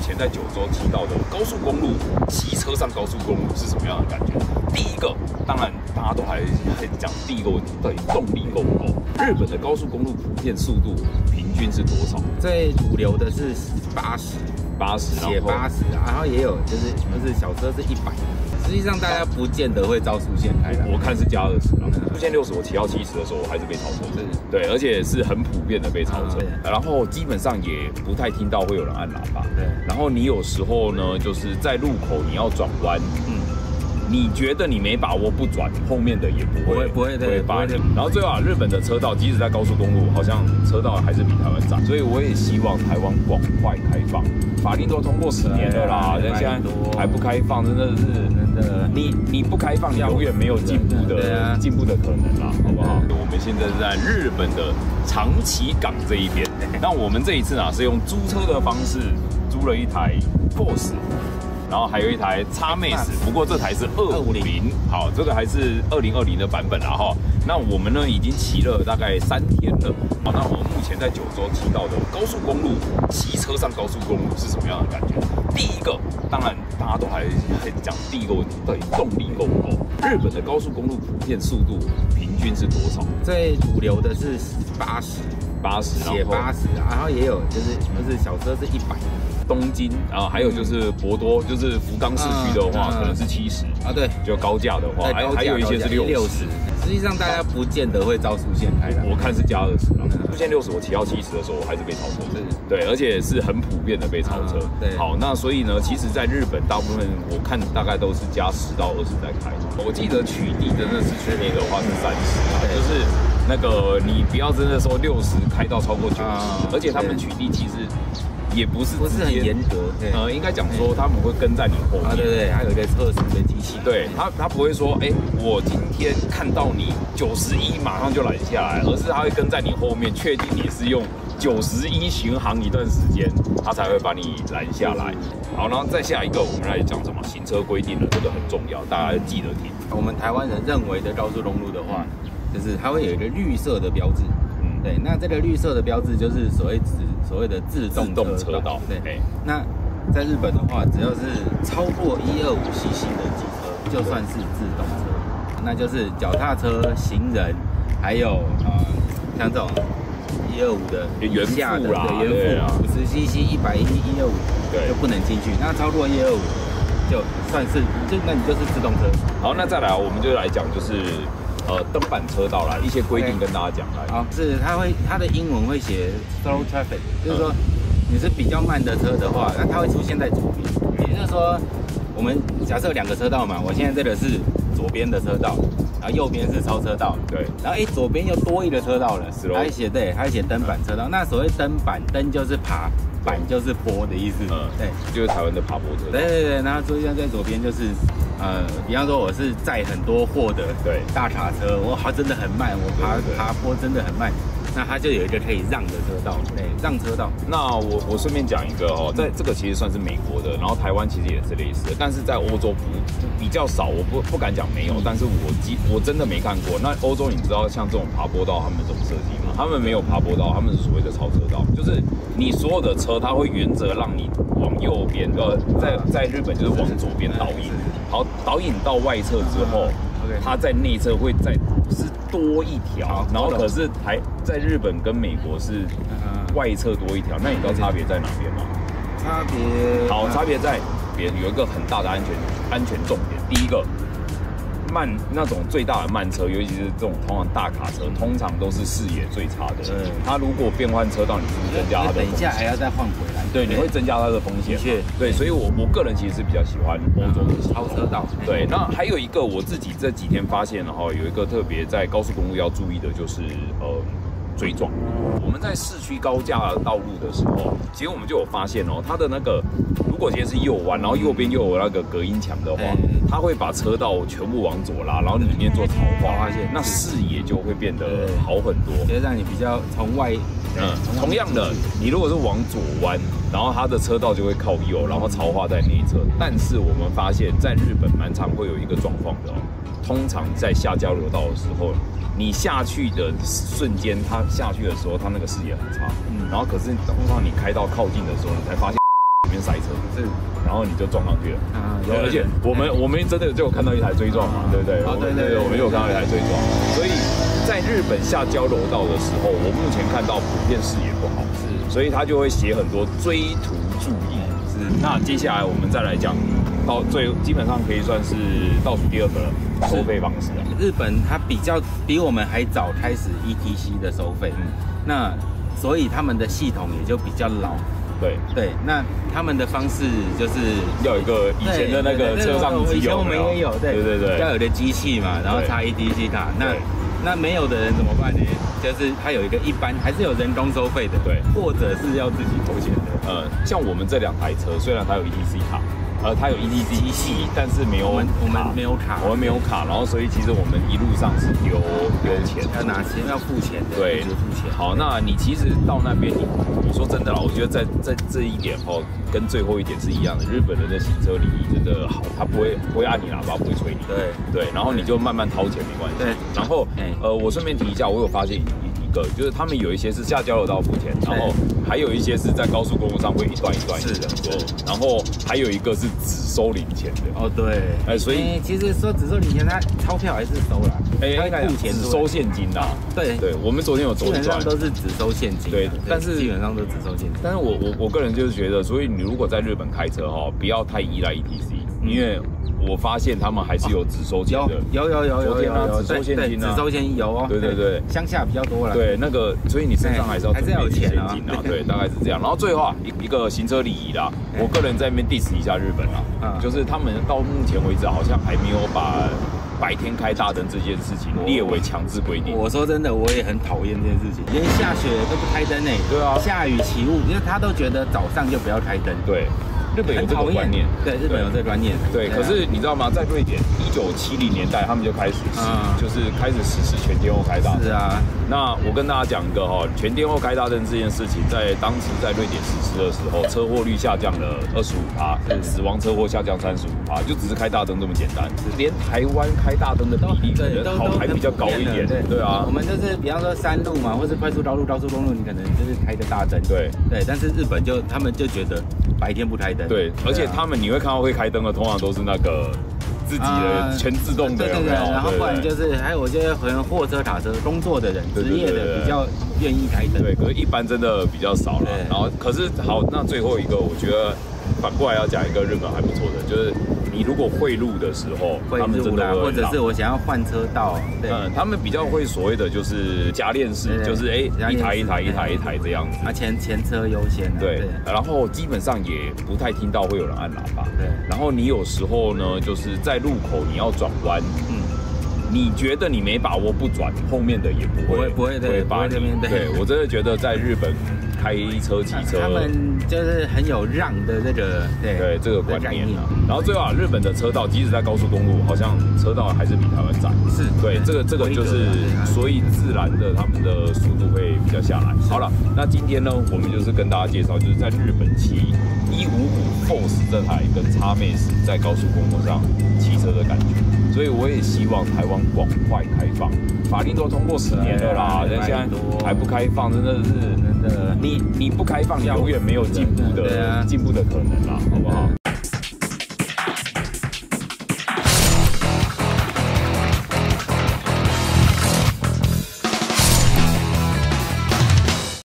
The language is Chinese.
前在九州骑到的高速公路，骑车上高速公路是什么样的感觉？第一个，当然大家都还讲第一个问题，到底动力够不够？日本的高速公路普遍速度平均是多少？ 最主流的是80，写80，然后也有就是小车是100。实际上大家不见得会照速限开的， 我看是加20了。速限60，我骑到70的时候，我还是被超车。对，而且是很普遍的被超车。然后基本上也不太听到会有人按喇叭。 对。 然后你有时候呢，就是在路口你要转弯，你觉得你没把握不转，后面的也不会把你。然后最后日本的车道，即使在高速公路，好像车道还是比台湾窄，所以我也希望台湾广快开放。法令都通过10年了啦，人现在还不开放，真的是你不开放，你永远没有进步的可能啦，好不好？我们现在是在日本的长崎港这一边，那我们这一次呢是用租车的方式租了一台 Force。然后还有一台 XMAX， 不过这台是250，好，这个还是2020的版本啦哈。那我们呢已经骑了大概3天了，好，那我们目前在九州骑到的高速公路，骑车上高速公路是什么样的感觉？第一个，当然大家都还讲第一个问题，到底动力够不够？日本的高速公路普遍速度平均是多少？ 最主流的是80，写80，然后也有就是小车是100。 东京啊，还有就是博多，就是福冈市区的话，可能是70 啊，对， 就高架的话，还有一些是60。 实际上大家不见得会照速限开的， 我看是加20了。速限60，我骑到70的时候，我还是被超车。对，而且是很普遍的被超车。 对， 好，那所以呢，其实在日本大部分我看大概都是加10到20在开。我记得取缔的那市区内的话是30啊，就是那个你不要真的说60开到超过90，而且他们取缔其实。也不是很严格， 应该讲说他们会跟在你后面， 对，还有一个测试的机器， 对他不会说，我今天看到你91马上就拦下来，而是他会跟在你后面，确定你是用91巡航一段时间，他才会把你拦下来。好，然后再下一个，我们来讲什么行车规定了，这个很重要，大家记得听。 我们台湾人认为的高速公路的话，就是它会有一个绿色的标志。对，那这个绿色的标志就是所谓的自动车道。对，那在日本的话，只要是超过125cc 的机车，就算是自动车，那就是脚踏车、行人，还有像这种125的原付啦 ，50cc、110、125，就不能进去。那超过125，就算是那你就是自动车。 好，那再来我们就来讲就是。登板车道啦，一些规定跟大家讲来。 好，是它的英文会写 slow traffic， 就是说你是比较慢的车的话，那它会出现在左边。也就是说，我们假设2个车道嘛，我现在这个是左边的车道，然后右边是超车道。对。然后左边又多一个车道了，它会写登板车道。那所谓登板，登就是爬，板就是坡的意思。对， 就是台湾的爬坡车道。 对，然后出现在左边就是。比方说我是载很多货的大卡车，我真的很慢，我爬坡真的很慢，那它就有一个可以让的车道，让车道。 那我顺便讲一个哦，在这个其实算是美国的，然后台湾其实也是类似的，但是在欧洲比较少，我不敢讲没有，但是我真的没看过。那欧洲你知道像这种爬坡道他们怎么设计吗？他们没有爬坡道，他们是所谓的超车道，就是你所有的车它会原则让你往右边，在日本就是往左边导引。好，导引到外侧之后，它在内侧会是多一条，然后可是在日本跟美国是外侧多一条，那你知道差别在哪边吗？差别在有一个很大的安全重点。第一个，那种最大的慢车，尤其是这种通常大卡车，通常都是视野最差的。它如果变换车道，你是不是增加它的风险？ 等一下还要再换回来。 对，你会增加它的风险。的确，对，所以我个人其实是比较喜欢欧洲的超车道。 对，那还有一个我自己这几天发现了哈，有一个特别在高速公路要注意的就是追撞。我们在市区高架道路的时候，其实我们就有发现哦，它的那个如果今天是右弯，然后右边又有那个隔音墙的话，它会把车道全部往左拉，然后里面做草化，那视野就会变得好很多， 就让你比较从外。 同样的，你如果是往左弯，然后它的车道就会靠右，然后潮化在内侧。但是我们发现，在日本蛮常会有一个状况的哦，通常在下交流道的时候，你下去的瞬间，它下去的时候，它那个视野很差。然后可是通常你开到靠近的时候，你才发现里面面塞车， 是， 然后你就撞上去了。而且我们真的就有看到一台追撞嘛，对不对？对，我们就有看到一台追撞。所以在日本下交流道的时候，我目前看到普遍视野不好，是，所以他就会写很多追途注意。是，那接下来我们再来讲到基本上可以算是倒数第2个收费方式啊。 日本它比我们还早开始 ETC 的收费，那所以他们的系统也就比较老。对，那他们的方式就是要有一个以前的那个车上机油， 以前我们也有，对，要有的机器嘛，然后插 ETC 卡。那没有的人怎么办呢？就是它有一个一般还是有人工收费的，对，或者是要自己投钱的。 像我们这2台车，虽然它有 ETC 卡。它有 ETC 机器，但是没有我们没有卡， 我们没有卡，然后所以其实我们一路上是丢钱， 要拿钱，要付钱的， 对，付钱。好，那你其实到那边，你说真的啦，我觉得在这一点跟最后一点是一样的，日本人的行车礼仪真的好，他不会按你喇叭，不会催你，对，然后你就慢慢掏钱没关系。对，然后我顺便提一下，我有发现一个，就是他们有一些是下交流道付钱，然后还有一些是在高速公路上会一段一段的做，然后还有一个是只收零钱的。对，所以其实说只收零钱，他钞票还是收了， 他付钱只收现金啦。对，我们昨天有做一段， 基本上都是只收现金。 对，但是基本上都只收现金。 但是我个人就是觉得，所以你如果在日本开车不要太依赖 ETC，因为我发现他们还是有只收钱的， 有， 只收现金啊， 只收现金有哦， 对， 乡下比较多了， 对，那个，所以你身上还是要有钱啊，对，大概是这样。然后最后一个行车礼仪啦，我个人在那边 diss 一下日本啦，就是他们到目前为止好像还没有把白天开大灯这件事情列为强制规定。 我说真的，我也很讨厌这件事情，连下雪都不开灯对啊，下雨起雾，因为他都觉得早上就不要开灯， 对。日本有这个观念， 对，日本有这个观念， 对。可是你知道吗？在瑞典，1970年代他们就开始就是开始实施全天候开大灯。 是啊。 那我跟大家讲一个全天候开大灯这件事情，在当时在瑞典实施的时候，车祸率下降了25%，死亡车祸下降35%，就只是开大灯这么简单。连台湾开大灯的比例可能还比较高一点。对啊。 我们就是比方说山路嘛，或是快速道路、高速公路，你可能就是开个大灯。对。但是日本他们就觉得白天不开灯。 对，而且你会看到会开灯的，通常都是那个自己的全自动的， 对，然后不然就是还有我觉得可能货车、卡车工作的人，职业的比较愿意开灯。 对，可是一般真的比较少了。然后可是好，那最后一个我觉得反过来要讲一个日本还不错的，就是你如果汇入的时候，他们真的或者是我想要换车道， 他们比较会所谓的就是夹链式，就是一台一台这样子。 前车优先。 对，然后基本上也不太听到会有人按喇叭。对，然后你有时候呢，就是在路口你要转弯，你觉得你没把握不转，后面的也不会把你。对，我真的觉得在日本开车骑车， 他们就是很有让的这个这个观念啊。然后最后日本的车道，即使在高速公路，好像车道还是比台湾窄。是，对，这个就是，所以自然的他们的速度会比较下来。好了，那今天呢，我们就是跟大家介绍，就是在日本骑155 Force 这台跟X-Max 在高速公路上骑车的感觉。所以我也希望台湾广快开放，法令都通过10年了啦，人现在还不开放，真的是你不开放，你永远没有进步的可能啦，好不好？